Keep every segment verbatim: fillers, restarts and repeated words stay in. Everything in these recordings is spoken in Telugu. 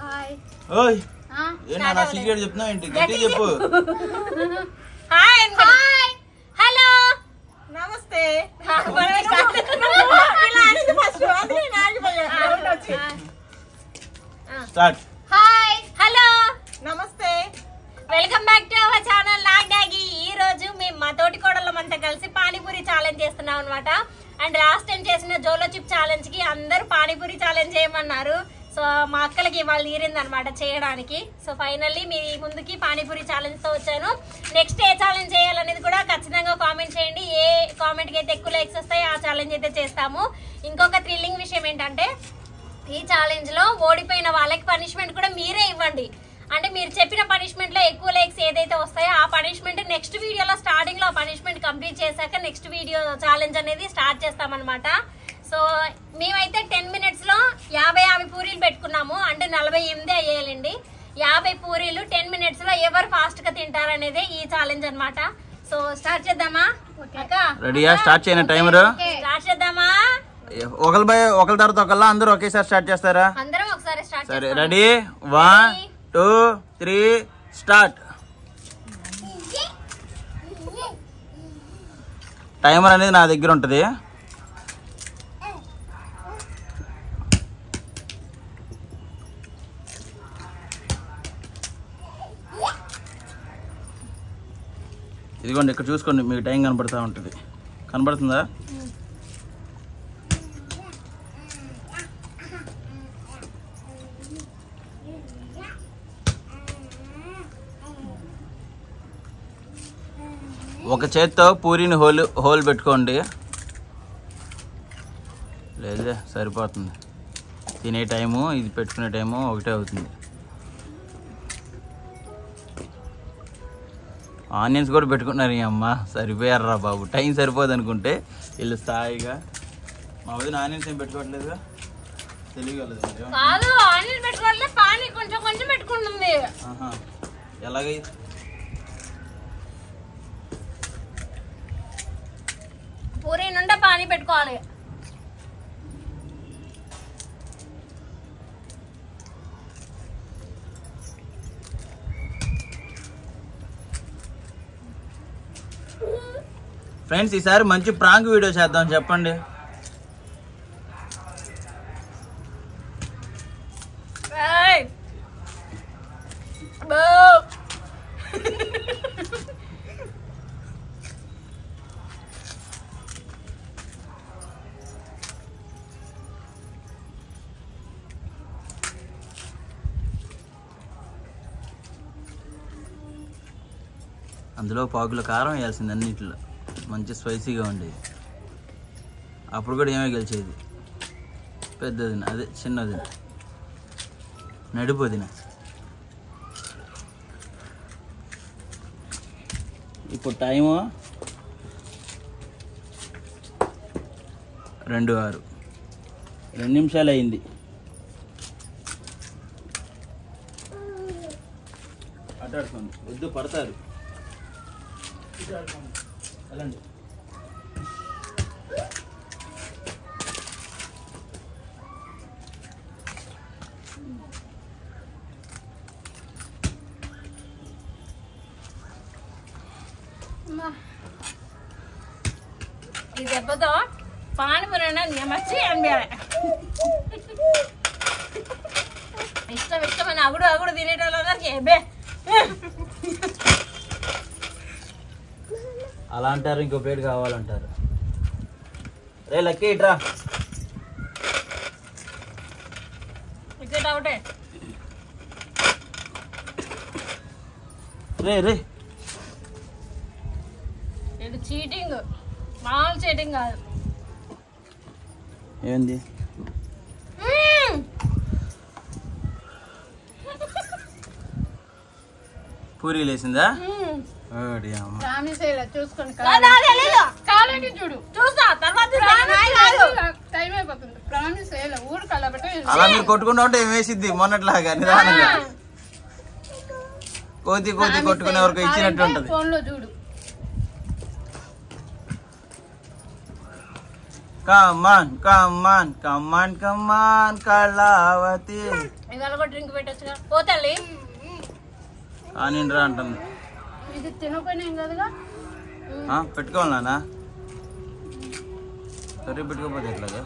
ఓయ్ ఏనా నా సీక్రెట్ చెప్తున్నా ఏంటి గట్టి చెప్పు. హాయ్ హాయ్ హలో నమస్తే స్టార్ట్. హాయ్ హలో నమస్తే welcome back to our channel నాగ్నాగి. ఈ రోజు మేము మా తోటి కోడళ్ళమంతా కలిసి పానీపూరి ఛాలెంజ్ చేస్తున్నాం అనమాట. అండ్ లాస్ట్ టైం చేసిన జోలో చిప్ ఛాలెంజ్ కి అందరూ పానీపూరి ఛాలెంజ్ చేయమన్నారు. సో మా అక్కలకి ఇవాళ తీరింది అనమాట చేయడానికి. సో ఫైనల్లీ మీ ముందుకి పానీపూరి ఛాలెంజ్ తో వచ్చాను. నెక్స్ట్ ఏ ఛాలెంజ్ చేయాలనేది కూడా ఖచ్చితంగా కామెంట్ చేయండి. ఏ కామెంట్ కి అయితే ఎక్కువ లైక్స్ వస్తాయి ఆ ఛాలెంజ్ అయితే చేస్తాము. ఇంకొక థ్రిల్లింగ్ విషయం ఏంటంటే ఈ ఛాలెంజ్ లో ఓడిపోయిన వాళ్ళకి పనిష్మెంట్ కూడా మీరే ఇవ్వండి. అంటే మీరు చెప్పిన పనిష్మెంట్ లో ఎక్కువ లైక్స్ ఏదైతే వస్తాయో ఆ పనిష్మెంట్ నెక్స్ట్ వీడియోలో స్టార్టింగ్ లో పనిష్మెంట్ కంప్లీట్ చేశాక నెక్స్ట్ వీడియో ఛాలెంజ్ అనేది స్టార్ట్ చేస్తామన్నమాట. సో మేమైతే టెన్ మినిట్స్ లో యాభై యాభై పూరీలు పెట్టుకున్నాము. అంటే నలభై ఎనిమిది అయ్యేయాలండి. యాభై పూరీలు టెన్ మినిట్స్ లో ఎవరు ఫాస్ట్ గా తింటారనేది ఈ ఛాలెంజ్ అనమాట. సో స్టార్ట్ చేద్దామా? రెడీయా? స్టార్ట్ చేయన టైమర్ స్టార్ట్ చేద్దామా? ఒకరి బై ఒకరి తర్వాత ఒకళ్ళ అందరూ ఒకేసారి స్టార్ట్ చేస్తారా? అందరం ఒకసారి స్టార్ట్. సరే ready, one two three start. Timer అనేది నా దగ్గర ఉంటుంది. ఇదిగోండి ఇక్కడ చూసుకోండి, మీకు టైం కనబడుతూ ఉంటుంది. కనబడుతుందా? ఒక చేత్తో పూరీని హోల్ హోల్ పెట్టుకోండి. లేదే సరిపోతుంది. తినే టైము ఇది పెట్టుకునే టైము ఒకటే అవుతుంది. ఆనియన్స్ కూడా పెట్టుకున్నారు. ఈ అమ్మ సరిపోయారా బాబు, టైం సరిపోదు అనుకుంటే వీళ్ళు స్థాయిగా. మా వదిన ఆనియన్స్ ఏం పెట్టుకోవట్లేదుగా, తెలియగలదు. ఎలాగై పూరి నుండి పానీ పెట్టుకోవాలి. ఫ్రెండ్స్ ఈసారి మంచి ప్రాంక్ వీడియో చేద్దాం, చెప్పండి. అందులో పాకుల కారం వేయాల్సింది అన్నింటిలో, మంచి స్పైసీగా ఉండేది. అప్పుడు కూడా ఏమో గెలిచేది, పెద్దదిన అదే చిన్నదిన నడిపోదిన. ఇప్పుడు టైము రెండు ఆరు రెండు నిమిషాలు అయింది. అటాడుకోండి, వద్దు పడతారు. వెళ్ళండి. ఈ దెబ్బతో పానీపూరి మర్చి అనిపించాలి. ఇష్టం ఇష్టమైన అగుడు అగుడు తినేటోళ్ళందరికి ఏబే అలా అంటారు, ఇంకో ప్లేట్ కావాలంటారు. రే లక్కీ ఇట్రా. వికెట్ అవుటే. రే రే ఇది చీటింగ్, మామూలు చీటింగ్ కాదు. ఏంది పూరీలు వేసిందా? అలా మీరు కొట్టుకుంటా ఉంటే ఏం వేసిద్ది మొన్నట్లాగా నిదానంగా. కోతి కోతి కొట్టుకునే వరకు ఇచ్చినట్టు ఉంటది. కమాన్ కమాన్ కమాన్ కమాన్ కళావతి. ఇవాళ కూడా డ్రింక్ పెట్టొచ్చుగా పోతల్లి అని రా అంటుంది. ఇది తినకపోయినా ఏం కదగా. పెట్టుకోవాలి నాన్న, కర్రీ పెట్టుకోకపోతే ఎట్లాగా?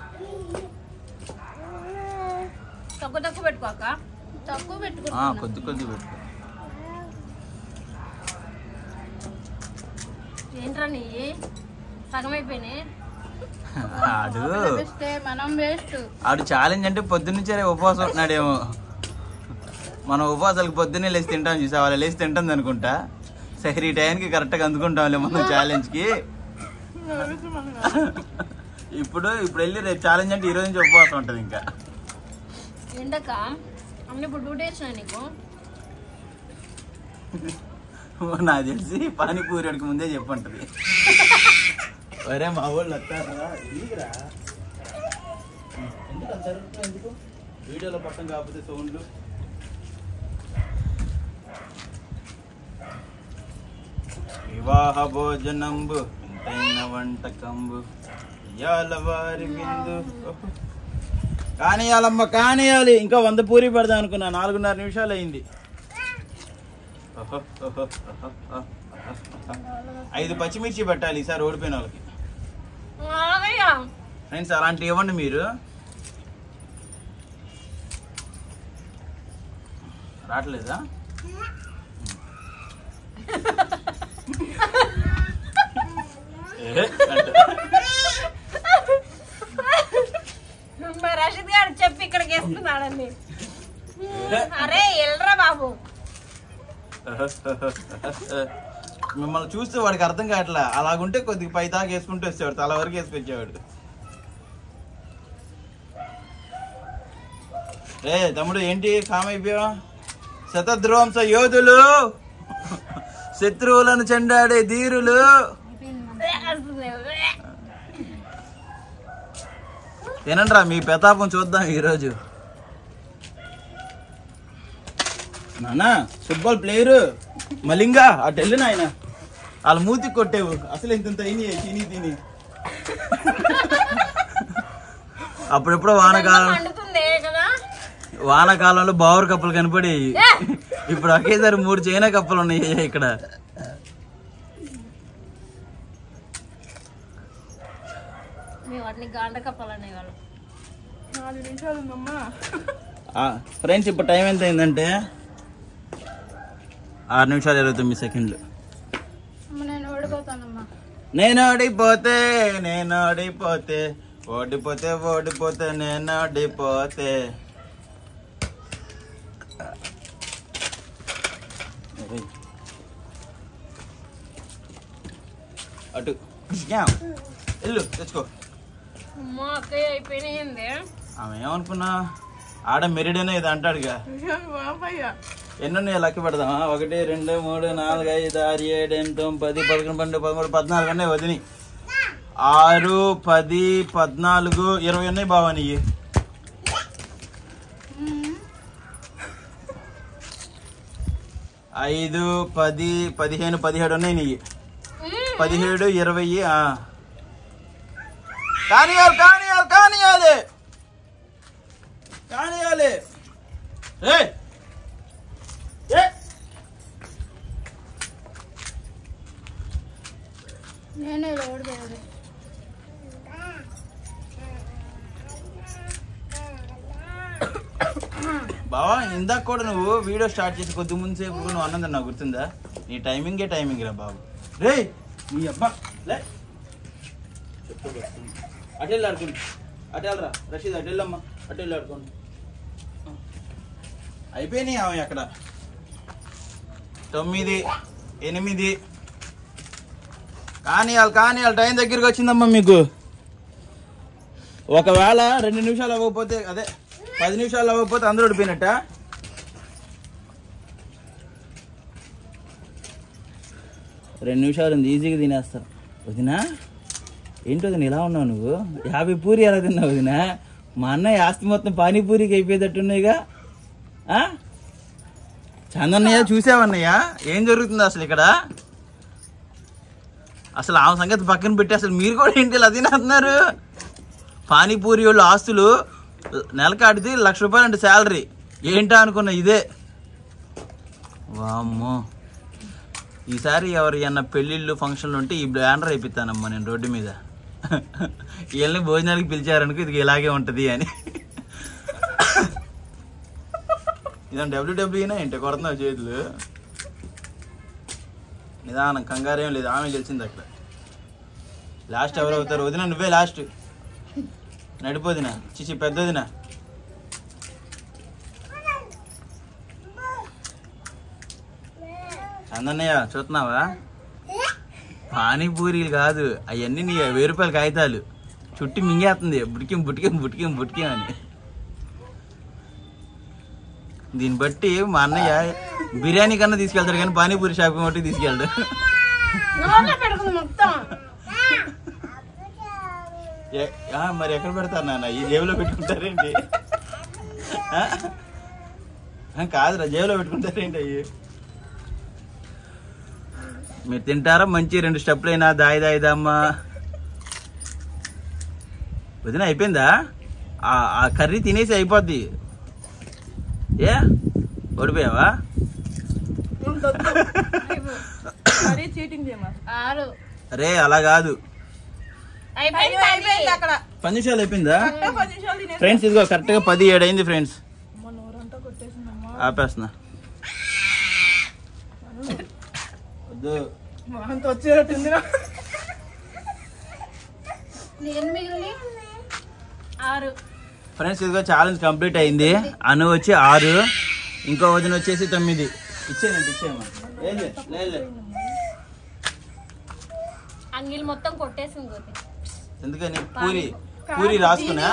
తక్కువ తక్కువ పెట్టుకోక, తక్కువ పెట్టుకో, కొద్ది కొద్ది పెట్టుకో. ఏంట్రా నీ సగం అయిపోయినాయి. ఆడు మనం వేస్ట్. ఆడు ఛాలెంజ్ అంటే పొద్దున్నుంచే ఉపవాసం ఉంటున్నాడేమో. మనం ఉపవాసాలకు పొద్దున్నే లేచి తింటాం చూసా, వాళ్ళు లేచి తింటుంది అనుకుంటా. సరే ఈ టైంకి కరెక్ట్గా అందుకుంటాంలే మనం ఛాలెంజ్కి. ఇప్పుడు ఇప్పుడు వెళ్ళి రేపు ఛాలెంజ్ అంటే ఈ రోజు నుంచి ఉపవాసం ఉంటుంది. ఇంకా ఎండక అన్ని ఇప్పుడు డ్యూటీ వేసినా నీకు. నాకు తెలిసి పానీపూరి వాడికి ముందే చెప్పంటది. వరే మా వాళ్ళు వస్తారా ఎందుకు వీడియోలో పట్టం కాకపోతే సౌండ్లు. వివాహ భోజనంబు ఎంతైన వంటకంబు ఇయాల వారి విందు. కానియాలమ్మ కానియాలి. ఇంకా వంద పూరి పెడదాం అనుకున్నా, నాలుగున్నర నిమిషాలు అయింది. ఐదు పచ్చిమిర్చి పెట్టాలి ఈసారి ఓడిపోయిన వాళ్ళకి. ఫ్రెండ్స్ అలాంటివి ఇవ్వండి మీరు. రావట్లేదా? రషీద్ గారు చెప్పి ఇక్కడికి వేస్తున్నాడని. అరే ఎల్రా బాబు. మిమ్మల్ని చూస్తే వాడికి అర్థం కావట్లా. అలాగుంటే కొద్దిగా పై తాకి వేసుకుంటూ వచ్చేవాడు, తల వరకు వేసుకొచ్చేవాడు. రే తమ్ముడు ఏంటి కామ్ అయిపోయావా? శతధ్రువంశ యోధులు, శత్రువులను చెండాడే ధీరులు. తినండ్రా మీ ప్రతాపం చూద్దాం ఈరోజు. నానా ఫుట్బాల్ ప్లేయరు మలింగా అటు వెళ్ళిన ఆయన వాళ్ళ మూతికి కొట్టేవు. అసలు ఇంత తిని తిని తిని అప్పుడెప్పుడో వానకాలం వానాకాలంలో బావర్ కప్పలు కనపడేవి. ఇప్పుడు ఒకేసారి మూడు చైనా కప్పలు ఉన్నాయి ఇక్కడ. ఫ్రెండ్స్ ఇప్పుడు టైం ఎంత అయిందంటే ఆరు నిమిషాలు ఇరవై తొమ్మిది సెకండ్లు. నేను ఓడిపోతే నేను ఓడిపోతే ఓడిపోతే ఓడిపోతే నేను ఓడిపోతే. అటు వెళ్ళు తెచ్చుకో. ఆమె ఏమనుకున్నా ఆడ మెరిడేనే ఇది అంటాడుగా. ఎన్నున్నాయి లెక్క పెడదామా? ఒకటి రెండు మూడు నాలుగు ఐదు ఆరు ఏడు ఎనిమిది తొమ్మిది పది పదకొండు పన్నెండు పదమూడు పద్నాలుగు ఉన్నాయి వదిని. ఆరు పది పద్నాలుగు ఇరవై ఉన్నాయి బావా నీవి. ఐదు పది పదిహేను పదిహేడు ఉన్నాయి నీవి. పదిహేడు ఇరవై. కానియాలి కానియాలి కానియాలి కానియాలి. బావా ఇందాక కూడా నువ్వు వీడియో స్టార్ట్ చేసి కొద్ది ముందు సేపు నువ్వు అన్నది నాకు గుర్తుందా? నీ టైమింగే టైమింగ్ రా బాబు. రే నీ అబ్బా లే అటెళ్ళి ఆడుకోండి. అటెళ్ళరా రషీద్ అటెళ్ళమ్మా అటెళ్ళి ఆడుకోండి. అయిపోయినాయి అవి అక్కడ. తొమ్మిది ఎనిమిది కానియాలి కానియాలి. టైం దగ్గరికి వచ్చిందమ్మా మీకు. ఒకవేళ రెండు నిమిషాలు అవ్వకపోతే అదే పది నిమిషాలు అవ్వకపోతే అందరూ ఓడిపోయినట్ట. రెండు నిమిషాలు ఉంది ఈజీగా తినేస్తారు. వదినా ఏంటి వదిన ఇలా ఉన్నావు నువ్వు? యాభై పూరి ఎలా తిన్నావు వదినా? మా అన్నయ్య ఆస్తి మొత్తం పానీపూరికి అయిపోయేటట్టున్నాయిగా. చందన్నయ్య చూసావన్నయ్య ఏం జరుగుతుంది అసలు ఇక్కడ? అసలు ఆమె సంగతి పక్కన పెట్టి అసలు మీరు కూడా ఏంటి ఇలా తినేస్తున్నారు? పానీపూరి వాళ్ళు ఆస్తులు నెలకాడితే లక్ష రూపాయలు అంటే శాలరీ ఏంటా అనుకున్నా ఇదే. వామ్మో, ఈసారి ఎవరు అన్న పెళ్ళిళ్ళు ఫంక్షన్లు ఉంటే ఈ బ్యానర్ అయిపోతానమ్మా నేను రోడ్డు మీద. వీళ్ళని భోజనానికి పిలిచారనుకో ఇది ఇలాగే ఉంటుంది అని. ఇదంతా డబ్ల్యూడబ్ల్యూనా ఏంటి కొడుతున్నావు చేతులు? నిదానం, కంగారేం లేదు, ఆమె గెలిచింది అక్కడ. లాస్ట్ ఎవరు అవుతారు? వదిన నువ్వే లాస్ట్. నడిపోదినా చిచి పెద్దదినా. చందన్నయ్య చూస్తున్నావా? పానీపూరీలు కాదు అవన్నీ నీ వెయ్యి రూపాయల కాగితాలు చుట్టి మింగేస్తుంది బుటికిం బుటికిం బుటికిం బుటికిం అని. దీన్ని బట్టి మా అన్నయ్య బిర్యానీ కన్నా తీసుకెళ్తాడు కానీ పానీపూరి షాపింగ్ మట్టుకు తీసుకెళ్తాడు. మరి ఎక్కడ పెడతారు నాన్న? ఈ జేబులో పెట్టుకుంటారేంటి? కాదురా, జేబులో పెట్టుకుంటారేంటి అయ్యి? మీరు తింటారా? మంచి రెండు స్టెప్లు అయినా దాయి దాయి దమ్మా. వదిన అయిపోయిందా? ఆ కర్రీ తినేసి అయిపోద్ది. ఏ ఓడిపోయావా? అరే అలా కాదు, పది నిమిషాలు అయిపోయిందా ఫ్రెండ్స్? ఇదిగో కరెక్ట్ గా పది ఏడు అయింది ఫ్రెండ్స్. ఆపేస్తున్నా. ఫ్రెండ్స్ ఇదిగో ఛాలెంజ్ కంప్లీట్ అయింది. అను వచ్చి ఆరు, ఇంకో వదిన వచ్చేసి తొమ్మిది. ఇచ్చేనండి ఇచ్చేయమ్మా. అంగిల్ మొత్తం కొట్టేసింది. ఎందుకని? పూరి పూరి రాసుకున్నా.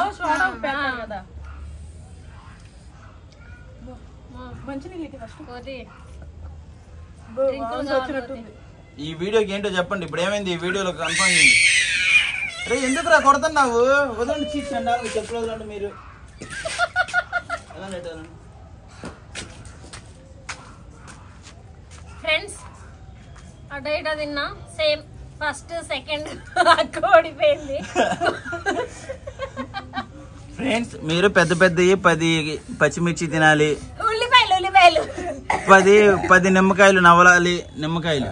ఈ వీడియోకి ఏంటో చెప్పండి. ఇప్పుడు ఏమైంది ఈ వీడియోలో కన్ఫర్మ్ చేయండి. రే ఎందుకు రా కొడుతున్నావు? వదలండి చీచండి చెప్పు వదలండి మీరు. ఫ్రెండ్స్ అటు ఇట తిన్నా సేమ్ ఫస్ట్ సెకండ్ అక్క ఓడిపోయింది. ఫ్రెండ్స్ మీరు పెద్ద పెద్దవి పది పచ్చిమిర్చి తినాలి, ఉల్లిపాయలు ఉల్లిపాయలు పది పది నిమ్మకాయలు నవలాలి. నిమ్మకాయలు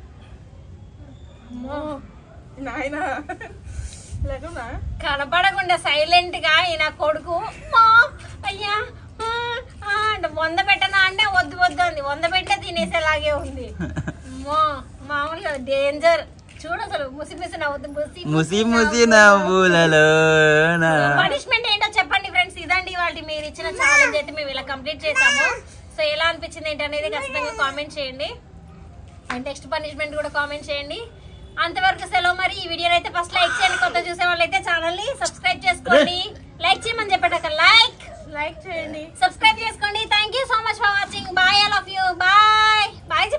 కనపడకుండా సైలెంట్ గా ఈయన కొడుకు అయ్యా అంటే వంద పెట్టనా అంటే వద్దు వద్దు అంది. వంద పెట్టే తినేసేలాగే ఉంది. మామూలుగా డేంజర్. చూడు అసలు ముసి ముసి నవ్వుతుంది. ముసి ముసి నవ్వులలో పనిష్మెంట్ ఏంటో చెప్పండి ఫ్రెండ్స్. ఇదండి వాళ్ళు మీరు ఇచ్చిన ఛాలెంజ్ అయితే మేము ఇలా కంప్లీట్ చేసాము. సో ఎలా అనిపించింది ఏంటి అనేది ఖచ్చితంగా కామెంట్ చేయండి. అండ్ నెక్స్ట్ పనిష్మెంట్ కూడా కామెంట్ చేయండి. అంతవరకు సెలవు. మరి ఈ వీడియో అయితే ఫస్ట్ లైక్ చేయండి. కొత్త చూసే వాళ్ళైతే ఛానల్ ని సబ్స్క్రైబ్ చేసుకోండి. లైక్ చేయమని చెప్పాక లైక్ లైక్ చేయండి, సబ్స్క్రైబ్ చేసుకోండి. Thank you so much for watching. Bye all of you. Bye bye.